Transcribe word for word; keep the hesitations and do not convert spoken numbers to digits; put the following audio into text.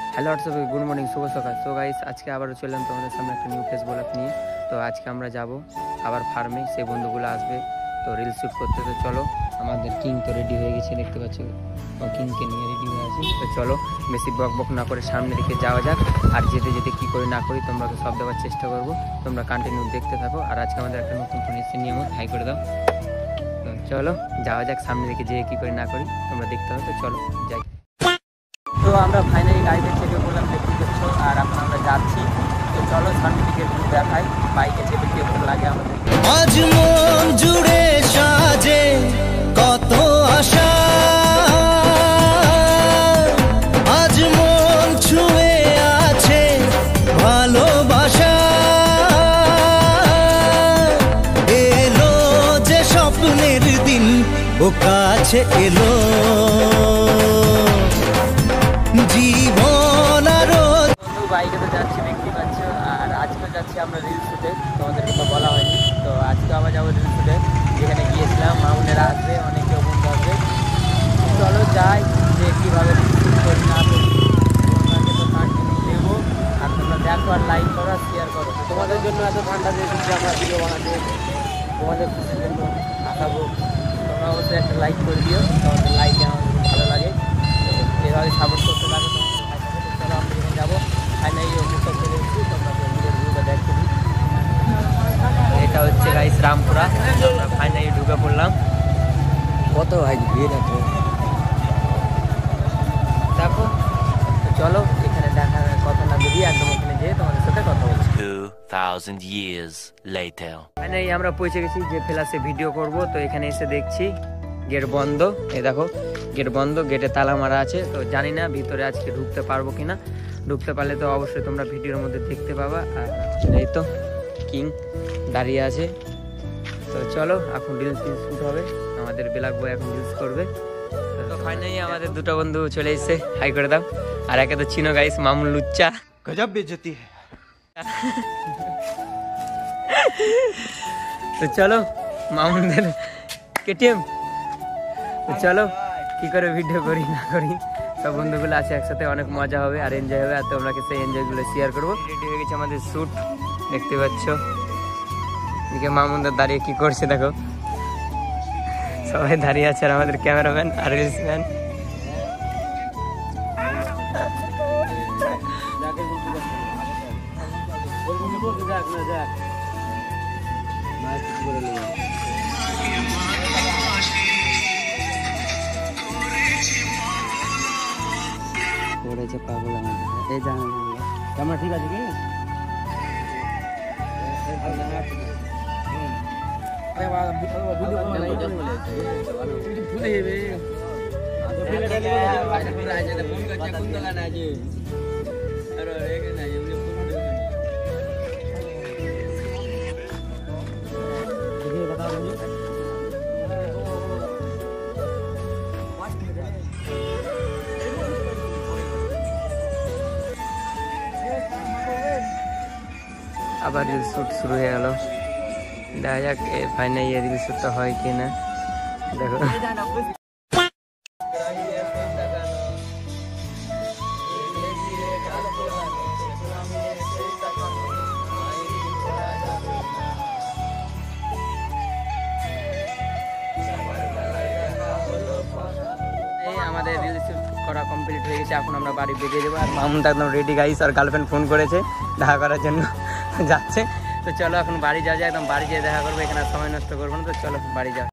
Hello WhatsApp, good morning, শুভ সকাল। So guys, আজকে আবারও চললাম তোমাদের সামনে একটা নিউ ফেস ব্লগ নিয়ে। তো আজকে আমরা যাব আবার ফার্মে, সেই বন্ধুগুলো আসবে তো রিল শ্যুট করতে। তো চলো, আমাদের কিং তো রেডি হয়ে গেছে, দেখতে পাচ্ছ, ও কিংকে নিয়ে রেডি হয়ে আছে। তো চলো, বেশি বক বক না করে সামনের দিকে যাওয়া যাক। আর যেতে যেতে কী করি না করি তোমরা সব দেওয়ার চেষ্টা করবো, তোমরা কন্টিনিউ দেখতে থাকো। আর আজকে আমাদের একটা নতুন ফোন এসে নিয়ম হাই করে দাও। তো চলো যাওয়া যাক, সামনের দিকে যেয়ে কী করি না করি তোমরা দেখতে হবে। তো চলো যাই। তো আমরা ফাইনালি গাড়িতে চেপে পড়লাম, দেখতে পাচ্ছ, আর এখন আমরা যাচ্ছি। তো চলো সামনের দিকে একটু দেখাই বাইকে চেপে কেমন লাগে আমাদের। আজ মন জুড়ে সাজে কত আশা, আজ মন ছুঁয়ে আছে ভালোবাসা, এলো যে স্বপ্নের দিন ও কাছে এলো জীবন আরো। বন্ধু বাইকে তো যাচ্ছি দেখতে পাচ্ছ, আর আজকে যাচ্ছি আমরা রিল শ্যুটে, তোমাদেরকে তো বলা হয়নি। তো আজকে আবার যাবো রিল শ্যুটে, যেখানে গিয়েছিলাম মামুনেরা আসবে, অনেকে বন্ধু আসবে। চলো যাই, যে কীভাবে রিল শ্যুট করি না করি তোমাকে তো কন্টিনিউ দেবো। আর তোমরা দেখো আর লাইক করো আর শেয়ার করো। তোমাদের জন্য এত ঠান্ডা দিয়ে দিচ্ছি আমরা ভিডিও বানাতে, তোমাদের খুশির জন্য আঁকাবো। তোমরা অবশ্যই একটা লাইক করে দিও, তোমাদের লাইকে আমাদের ভালো লাগে। তো এভাবে সাপোর্ট করতে লাগে তোমাদের ভাই থাকে। তো চলো আমরা যখন যাবো ফাইনালি মুখটা চলে এসেছি, তোমরা ভিডিও ভিডিওটা দেখতে দিই। এটা হচ্ছে গাইস রামপুরা, আমরা ফাইনালি ঢুকে পড়লাম। কত আজ ভিড় এত দেখো। তো চলো এখানে দেখার কথা না বেরিয়ে একদম ওখানে যেয়ে তোমাদের সাথে কথা বলছি। two thousand years later. Finally আমরা পৌঁছে গেছি যে ফ্ল্যাশে ভিডিও করব। তো এখানে এসে দেখছি গেট বন্ধ। এই দেখো গেট বন্ধ, গেটে তালা মারা আছে। তো জানি না ভিতরে আজকে ঢুকতে পারবো কিনা, ঢুকতে পারলে তো অবশ্যই তোমরা ভিডিওর মধ্যে দেখতে পাবা। আর এই তো কিং দাঁড়িয়ে আছে। তো চলো এখন রিলস টিলস শুট হবে, আমাদের ব্ল্যাক বয় এখন রিলস করবে। তো ফাইনালি আমাদের দুটো বন্ধু চলে এসেছে, হাই করে দাও। আর একে তো চিনো গাইস, মামুন লুচ্চা, গজব বেজতি है। তো চলো মামুনদের কেটিএম। তো চলো কি করে ভিডিও করি না করি, সব বন্ধুগুলো আছে একসাথে, অনেক মজা হবে আর এনজয় হবে। আর তোমরাকে সেই এনজয়গুলো শেয়ার করবো। রেডি হয়ে গেছে আমাদের শ্যুট, দেখতে পাচ্ছ। এদিকে মামুনদের দাঁড়িয়ে কি করছে দেখো, সবাই দাঁড়িয়ে আছে। আর আমাদের ক্যামেরাম্যান আর রিলসম্যান। পাগল আমাদের এই জানা ক্যামেরা ঠিক আছে কি? আবার রিল শ্যুট শুরু হয়ে গেল। দেখা যাক ফাইনালি রিল শ্যুটটা হয় কি না। দেখো আমাদের রিল শ্যুট করা কমপ্লিট হয়ে গেছে, এখন আমরা বাড়ি বেরিয়ে যাবো। আর মামুন একদম রেডি গাইস, আর গার্লফ্রেন্ড ফোন করেছে দেখা করার জন্য, যাচ্ছে। তো চলো এখন বাড়ি যাওয়া যায়, একদম বাড়ি যেয়ে দেখা করবো, এখানে সময় নষ্ট করবো না। তো চলো বাড়ি যাও।